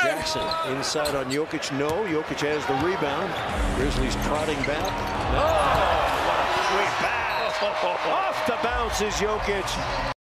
Jackson inside on Jokic. No, Jokic has the rebound. Grizzlies trotting back. Oh, what a quick pass. Off the bounce is Jokic.